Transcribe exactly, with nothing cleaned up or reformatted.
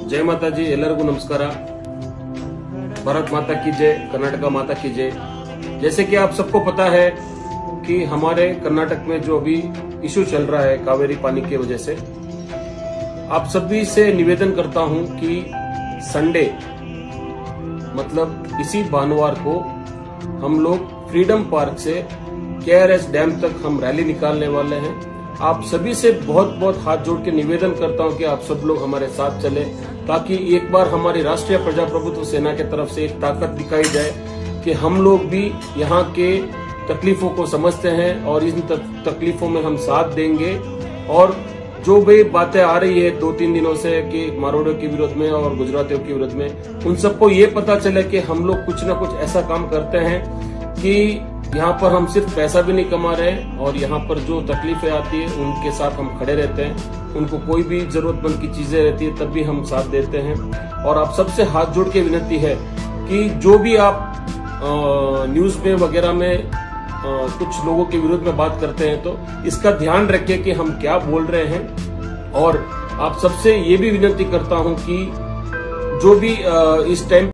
जय माता जी, ಎಲ್ಲರಿಗೂ नमस्कार। भारत माता की जय, कर्नाटका माता की जय। जैसे कि आप सबको पता है कि हमारे कर्नाटक में जो अभी इशू चल रहा है कावेरी पानी की वजह से, आप सभी से निवेदन करता हूं कि संडे मतलब इसी भानुवार को हम लोग फ्रीडम पार्क से केआरएस डैम तक हम रैली निकालने वाले हैं। आप सभी से बहुत बहुत हाथ जोड़ के निवेदन करता हूं कि आप सब लोग हमारे साथ चले, ताकि एक बार हमारी राष्ट्रीय प्रजाप्रभुत्व सेना की तरफ से एक ताकत दिखाई जाए कि हम लोग भी यहाँ के तकलीफों को समझते हैं और इन तकलीफों में हम साथ देंगे। और जो भी बातें आ रही है दो तीन दिनों से कि मारवाड़ियों के विरोध में और गुजरातियों के विरोध में, उन सबको ये पता चले कि हम लोग कुछ न कुछ ऐसा काम करते हैं कि यहाँ पर हम सिर्फ पैसा भी नहीं कमा रहे हैं और यहाँ पर जो तकलीफें आती है उनके साथ हम खड़े रहते हैं। उनको कोई भी जरूरतमंद की चीजें रहती है तब भी हम साथ देते हैं। और आप सबसे हाथ जोड़ के विनती है कि जो भी आप न्यूज में वगैरह में आ, कुछ लोगों के विरोध में बात करते हैं तो इसका ध्यान रखिए कि हम क्या बोल रहे हैं। और आप सबसे ये भी विनती करता हूं कि जो भी आ, इस टाइम